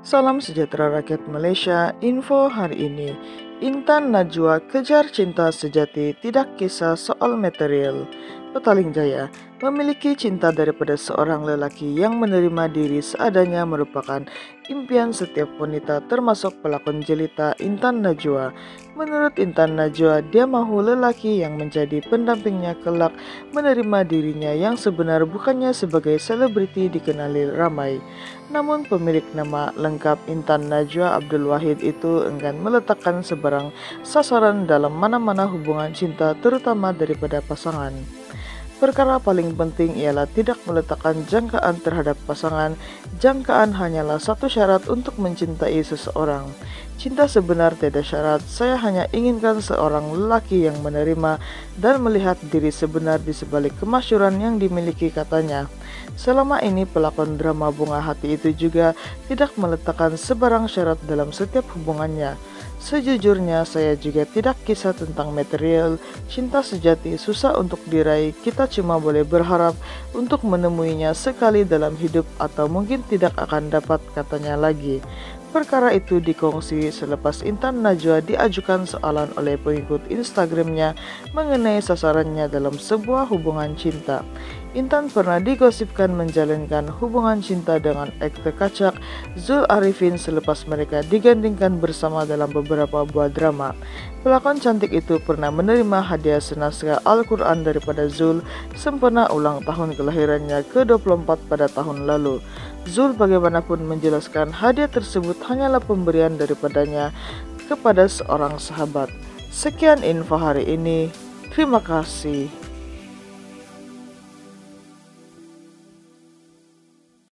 Salam sejahtera rakyat Malaysia. Info hari ini, Intan Najwa kejar cinta sejati, tidak kisah soal material. Petaling Jaya memiliki cinta daripada seorang lelaki yang menerima diri seadanya merupakan impian setiap wanita, termasuk pelakon jelita Intan Najwa. Menurut Intan Najwa, dia mahu lelaki yang menjadi pendampingnya kelak menerima dirinya yang sebenar, bukannya sebagai selebriti dikenali ramai. Namun pemilik nama lengkap Intan Najwa Abdul Wahid itu enggan meletakkan sebarang sasaran dalam mana-mana hubungan cinta, terutama daripada pasangan. Perkara paling penting ialah tidak meletakkan jangkaan terhadap pasangan. Jangkaan hanyalah satu syarat untuk mencintai seseorang. Cinta sebenar tiada syarat. Saya hanya inginkan seorang lelaki yang menerima dan melihat diri sebenar di sebalik kemasyhuran yang dimiliki, katanya. Selama ini pelakon drama Bunga Hati itu juga tidak meletakkan sebarang syarat dalam setiap hubungannya. Sejujurnya saya juga tidak kisah tentang material. Cinta sejati susah untuk diraih. Kita cuma boleh berharap untuk menemuinya sekali dalam hidup atau mungkin tidak akan dapat, katanya lagi. Perkara itu dikongsi selepas Intan Najwa diajukan soalan oleh pengikut Instagramnya mengenai sasarannya dalam sebuah hubungan cinta. Intan pernah digosipkan menjalankan hubungan cinta dengan aktor kacak Zul Arifin selepas mereka digandingkan bersama dalam beberapa buah drama. Pelakon cantik itu pernah menerima hadiah senaskah Al-Quran daripada Zul sempena ulang tahun kelahirannya ke-24 pada tahun lalu. Zul bagaimanapun menjelaskan hadiah tersebut hanyalah pemberian daripadanya kepada seorang sahabat. Sekian info hari ini. Terima kasih.